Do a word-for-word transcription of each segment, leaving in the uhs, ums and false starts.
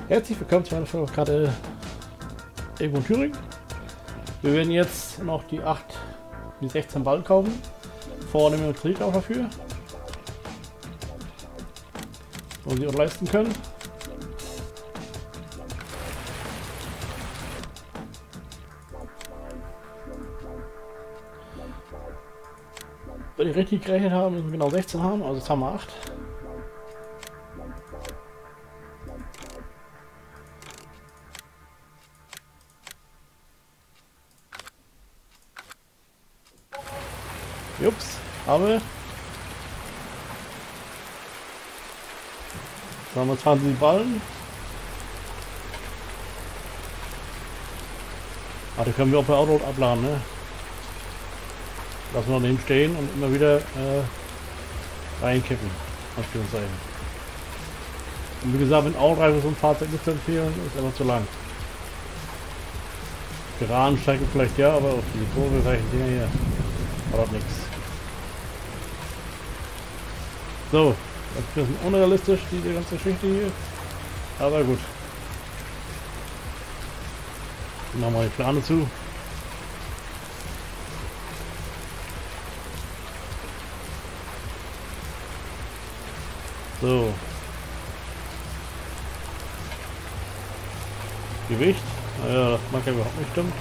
Herzlich willkommen zu meiner Folge irgendwo in Thüringen. Wir werden jetzt noch die acht, die sechzehn Ballen kaufen. Vorne nehmen wir einen Kredit auch dafür. Und sie auch leisten können. Wenn ich richtig gerechnet habe, müssen wir genau sechzehn haben, also jetzt haben wir acht. Jups, aber dann haben wir zwanzig Ballen. Ah, die können wir auch per Auto abladen, ne? Lassen wir daneben stehen und immer wieder äh, reinkippen. Anführungszeichen. Und wie gesagt, mit Autoreifen so ein Fahrzeug nicht zu empfehlen, ist immer zu lang. Geraden Strecke vielleicht ja, aber auf die Kurve reichen Dinger hier. Aber nichts. So, das ist ein bisschen unrealistisch, diese ganze Geschichte hier. Aber gut. Dann machen wir die Plane zu. So. Gewicht. Naja, das mag ja überhaupt nicht stimmen.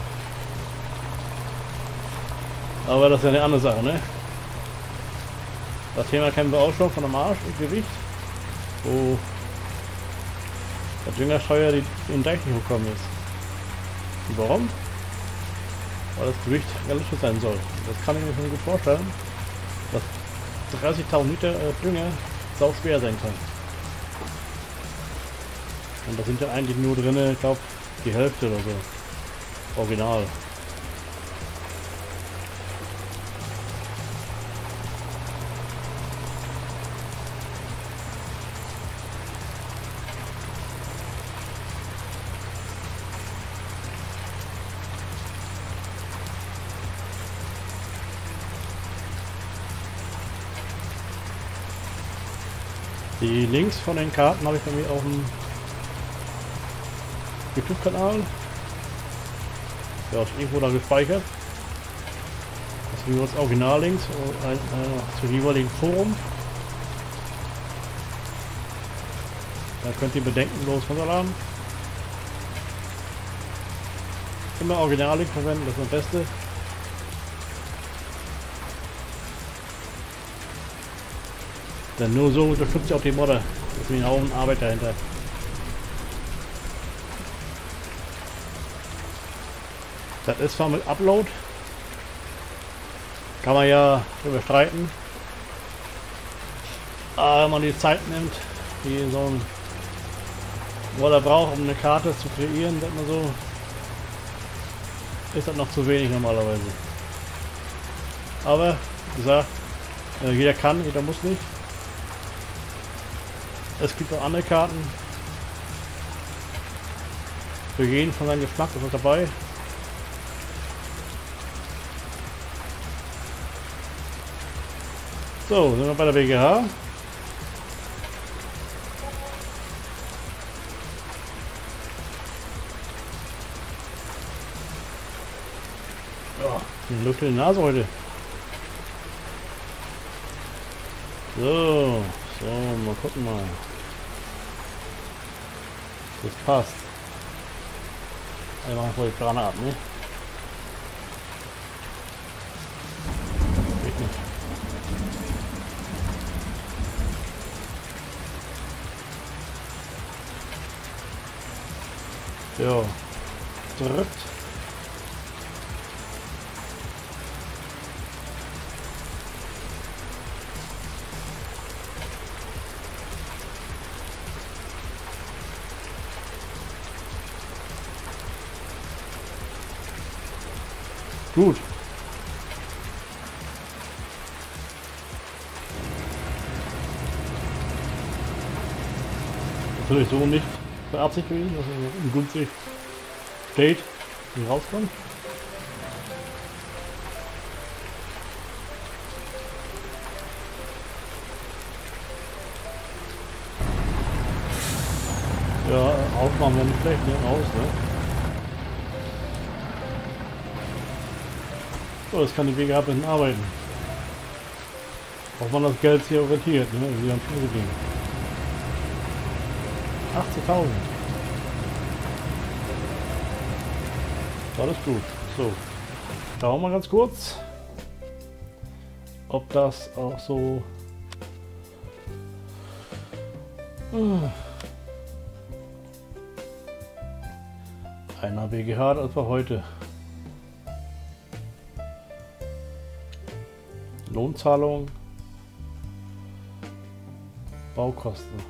Aber das ist ja eine andere Sache, ne? Das Thema kennen wir auch schon von der Marsch und Gewicht. Wo der Düngersteuer die in den Deich nicht hochkommen ist. Und warum? Weil das Gewicht realistisch sein soll. Das kann ich mir schon gut vorstellen. Dass dreißigtausend Liter äh, Dünger sau schwer sein kann. Und da sind ja eigentlich nur drin, ich glaube, die Hälfte oder so. Original. Die Links von den Karten habe ich bei mir auf dem YouTube-Kanal. Ja, ist irgendwo da gespeichert. Das sind jetzt Original-Links äh, äh, zum jeweiligen Forum. Da könnt ihr bedenkenlos runterladen. Immer Original-Link verwenden, das ist das Beste. Denn nur so unterstützt ihr auch die Modder. Das ist wie ein Haufen Arbeit dahinter. Das ist zwar mit Upload. Kann man ja darüber streiten. Aber wenn man die Zeit nimmt, die so ein Modder braucht, um eine Karte zu kreieren, sagt man so, ist das noch zu wenig normalerweise. Aber, wie gesagt, jeder kann, jeder muss nicht. Es gibt auch andere Karten. Für jeden von seinem Geschmack ist was dabei. So, sind wir bei der B G H. Ja, eine Luft in die Nase heute. So, so, mal gucken mal. Das passt. Wir machen voll die Plane ab, ne? Geht nicht. Ja. Drückt. Gut. Natürlich so nicht beabsichtigt gewesen, dass er ungünstig steht und rauskommt. Ja, aufmachen wäre nicht schlecht, ne? Raus, ne? So, jetzt kann die Wege ab und arbeiten. Ob man das Geld hier orientiert, ne? Wie am Schluss ging. achtzigtausend. Alles gut. So. Schauen wir mal ganz kurz, ob das auch so. Einer B G H als für heute. Lohnzahlung, Baukosten,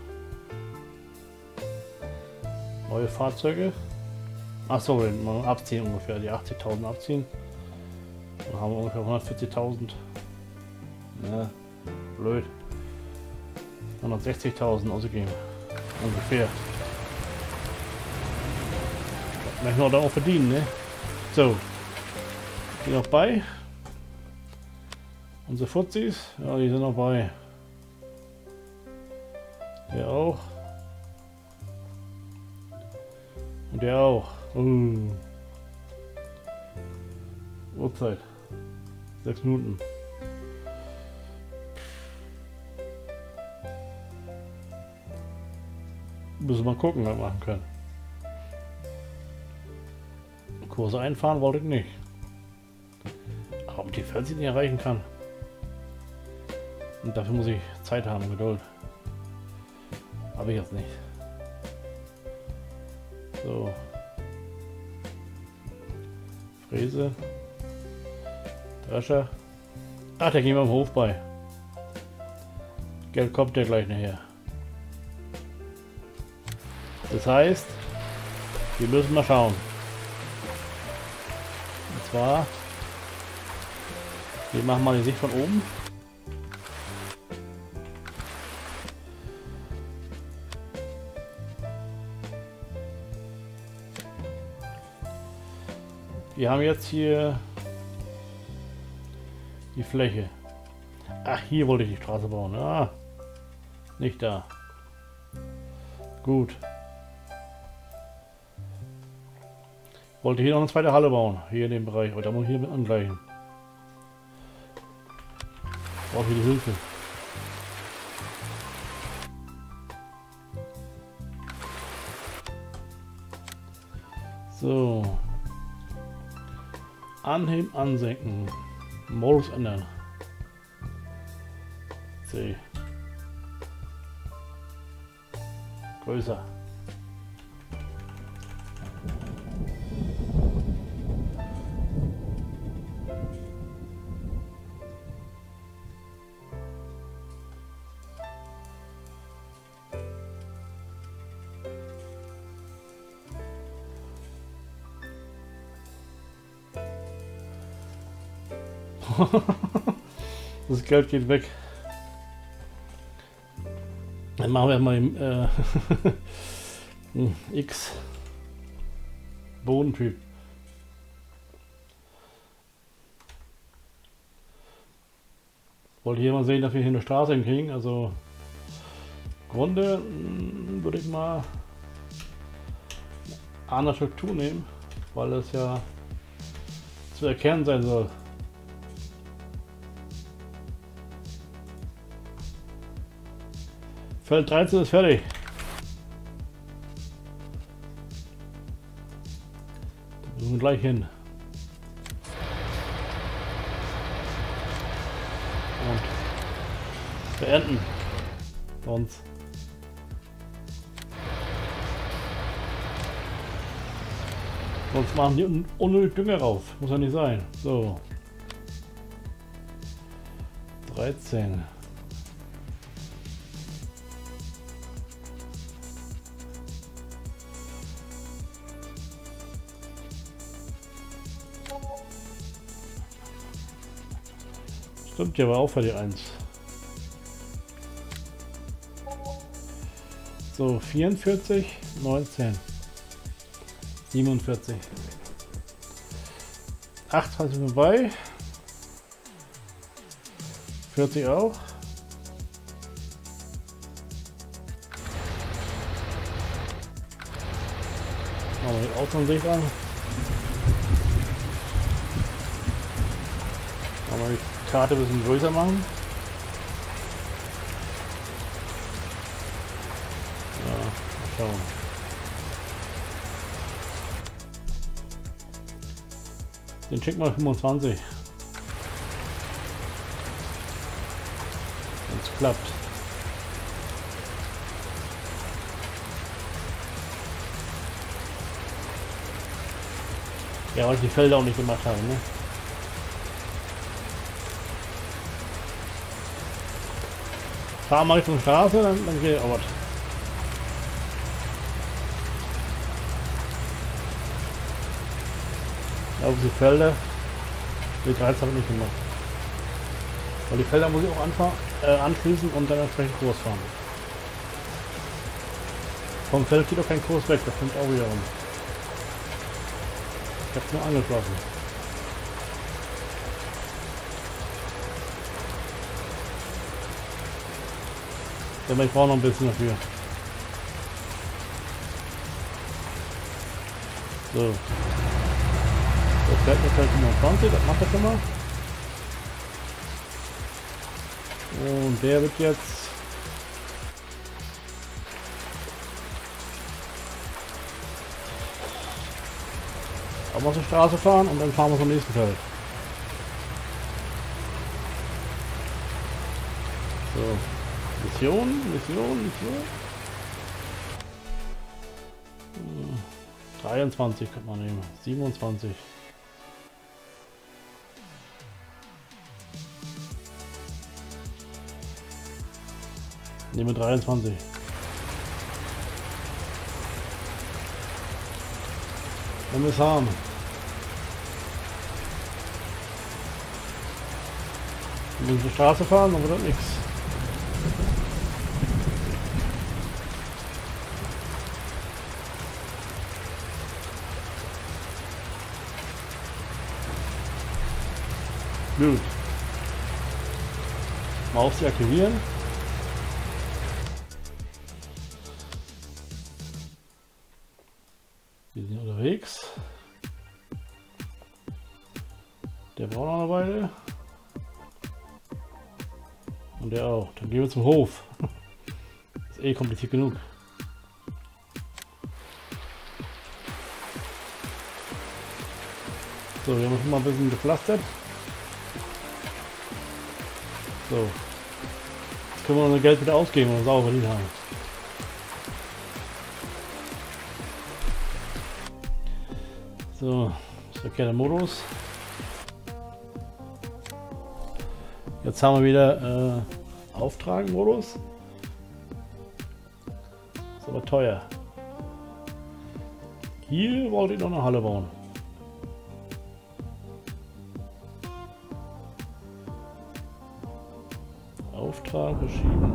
neue Fahrzeuge. Achso, mal abziehen ungefähr, die achtzigtausend abziehen. Dann haben wir ungefähr hundertvierzigtausend. Ne, blöd. hundertsechzigtausend ausgegeben. Ungefähr. Das möchten wir da auch verdienen, ne? So. Die noch bei. Unsere Fuzis, ja, die sind noch bei. Der auch. Und der auch. Uh. Uhrzeit. Sechs Minuten. Müssen wir mal gucken, was wir machen können. Kurse einfahren wollte ich nicht. Aber ob die vierzig nicht erreichen kann. Und dafür muss ich Zeit haben und Geduld. Habe ich jetzt nicht. So. Fräse. Drescher. Ach, der gehen wir am Hof bei. Geld kommt ja gleich nachher. Das heißt, wir müssen mal schauen. Und zwar, wir machen mal die Sicht von oben. Wir haben jetzt hier die Fläche. Ach, hier wollte ich die Straße bauen. Ah, nicht da. Gut. Wollte hier noch eine zweite Halle bauen. Hier in dem Bereich. Aber da muss ich hier mit angleichen. Brauche hier die Hilfe. So. Anheben, ansenken. Modus ändern. C. Größer. Das Geld geht weg. Dann machen wir mal äh, X Bodentyp. Wollte hier mal sehen, dass wir hier eine Straße hinkriegen. Also im Grunde würde ich mal eine andere Struktur nehmen, weil es ja zu erkennen sein soll. Feld dreizehn ist fertig. Da müssen wir gleich hin. Und beenden. Sonst. Sonst machen die un unnötig Dünger rauf. Muss ja nicht sein. So. dreizehn. Stimmt ja, aber auch für die eins. So, vierundvierzig, neunzehn, siebenundvierzig. achtundzwanzig sind vorbei. vierzig auch. Machen wir die Außensicht an. Machen wir die Karte ein bisschen größer machen. Ja, mal schauen. Den schicken wir fünfundzwanzig. Wenn es klappt. Ja, weil ich die Felder auch nicht gemacht habe, ne? Fahr mal Richtung Straße, dann, dann geht auch was. Auf die Felder. Die dreißig habe ich nicht gemacht. Weil die Felder muss ich auch anfahren, äh, anschließen und dann entsprechend Kurs fahren. Vom Feld geht auch kein Kurs weg, das kommt auch wieder um. Ich habe nur angeschlossen. Aber ich brauche noch ein bisschen dafür. So. Das fährt mir Feld fünfundzwanzig, das macht er schon mal. Und der wird jetzt auch mal zur Straße fahren und dann fahren wir zum nächsten Feld. So. Mission, Mission, Mission. Hm. dreiundzwanzig kann man nehmen. siebenundzwanzig. Nehmen wir dreiundzwanzig. Wenn wir es haben. Wenn wir zur Straße fahren, dann wird das nichts. Gut. Maus deaktivieren. Wir sind unterwegs. Der braucht noch eine Weile. Und der auch. Dann gehen wir zum Hof. Das ist eh kompliziert genug. So, wir haben uns mal ein bisschen gepflastert. So. Jetzt können wir unser Geld wieder ausgeben und sauber verdient haben. So, das ist der Modus. Jetzt haben wir wieder äh, Auftragen-Modus. Ist aber teuer. Hier wollte ich noch eine Halle bauen. Auftrag verschieben.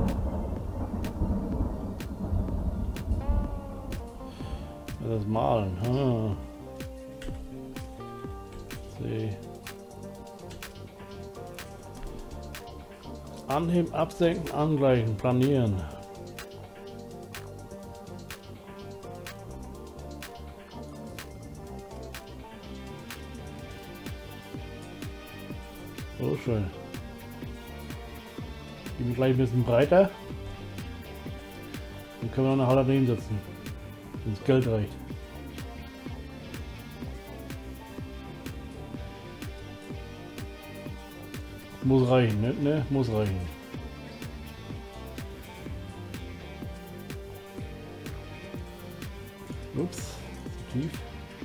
Ja, das Malen. Ah. See. Anheben, absenken, angleichen, planieren. So schön. Die sind gleich ein bisschen breiter. Dann können wir noch eine Halle drin setzen, wenn das Geld reicht. Muss reichen, ne? ne? Muss reichen. Ups, zu tief.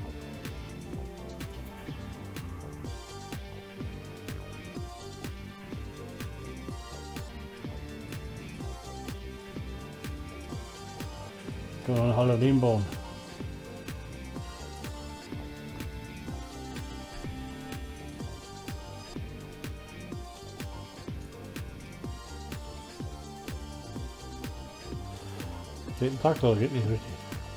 Können wir eine Halle daneben bauen. Den Traktor geht nicht richtig.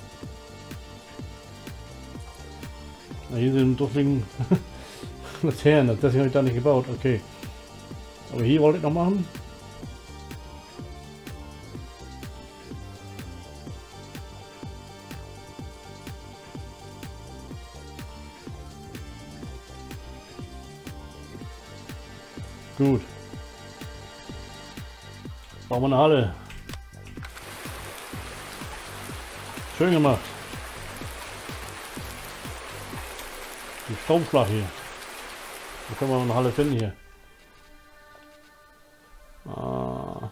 Na, hier sind durchliegen Laternen, das habe ich da nicht gebaut, okay. Aber hier wollte ich noch machen. gut. Bauen wir eine Halle. Schön gemacht. Die Stromschlag hier. Da können wir noch eine Halle finden hier. Ah.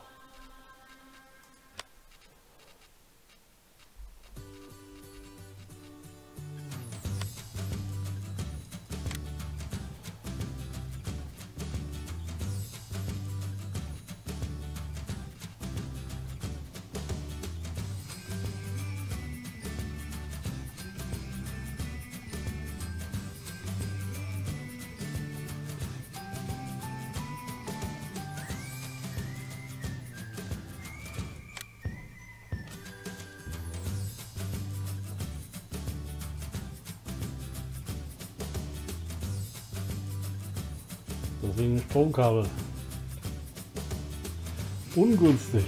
Deswegen ein Stromkabel. Ungünstig.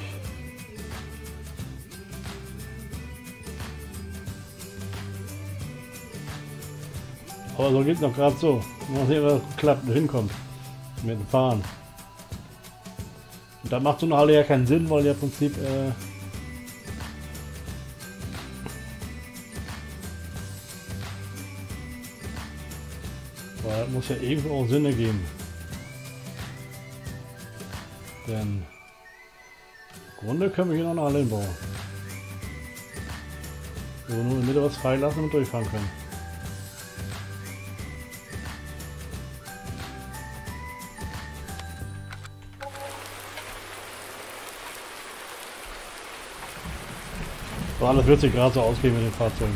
Aber so geht es noch gerade so. Mal sehen, was klappt und hinkommt. Mit dem Fahren. Und da macht so eine Halle ja keinen Sinn, weil ja im Prinzip äh, weil das muss ja irgendwo auch Sinn ergeben. Denn im Grunde können wir hier noch eine Halle bauen. Wo wir nur in der Mitte was freilassen und durchfahren können. So, alles wird sich gerade so ausgehen mit den Fahrzeugen.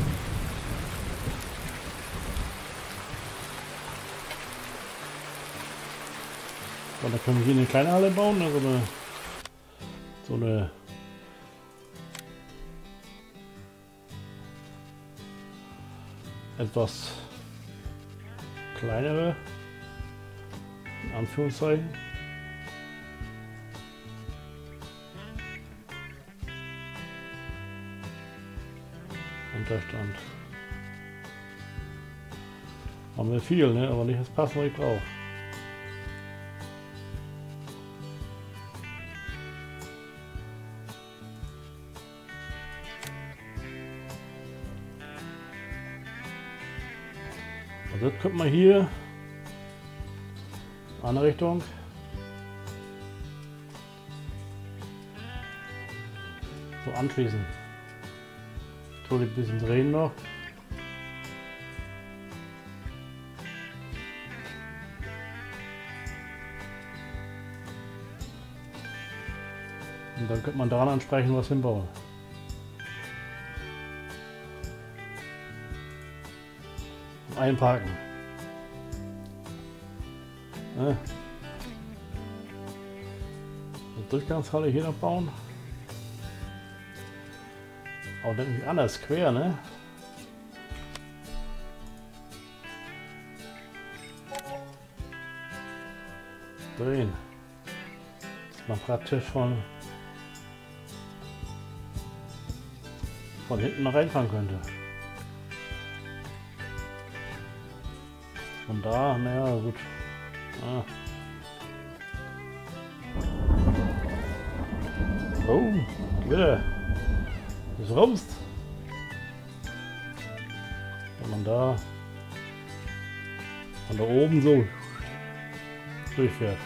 Und dann können wir hier eine kleine Halle bauen, also eine, so eine etwas kleinere, in Anführungszeichen. Unterstand. Haben wir viel, ne? Aber nicht das Pass, was ich brauche. Also jetzt könnte man hier andere Richtung so anschließen. So ein bisschen drehen noch. Und dann könnte man daran entsprechend was hinbauen. Einparken. Ja. Eine Durchgangshalle hier noch bauen. Aber dann nicht anders, quer, ne? Drehen. Dass man praktisch von, von hinten noch reinfahren könnte. Von da, naja, gut. Ah. Oh, wieder. Das rumst. Wenn man da von da oben so durchfährt.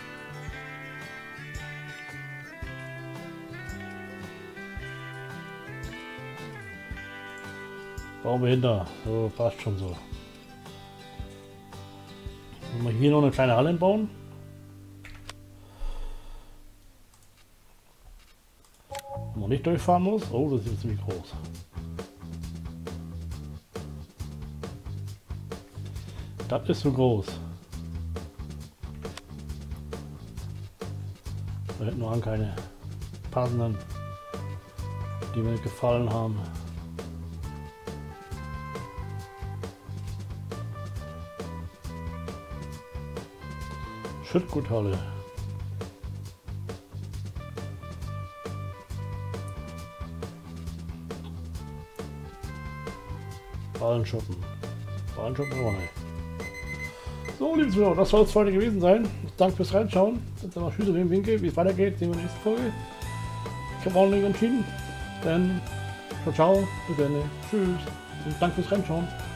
Bauen wir hinter. So, passt schon so. Wenn wir hier noch eine kleine Halle bauen. Wo man nicht durchfahren muss. Oh, das ist ziemlich groß. Das ist so groß. Da hätten wir keine passenden, die mir gefallen haben. Schüttguthalle. Ballenschuppen. Ballenschuppen aber nicht. So, liebe Zuschauer, das soll es für heute gewesen sein. Danke fürs Reinschauen. Jetzt mal Schüsse im Winkel, wie es weitergeht, sehen wir in der nächsten Folge. Ich habe auch nicht entschieden. Dann ciao, ciao, bis dann. Tschüss und danke fürs Reinschauen.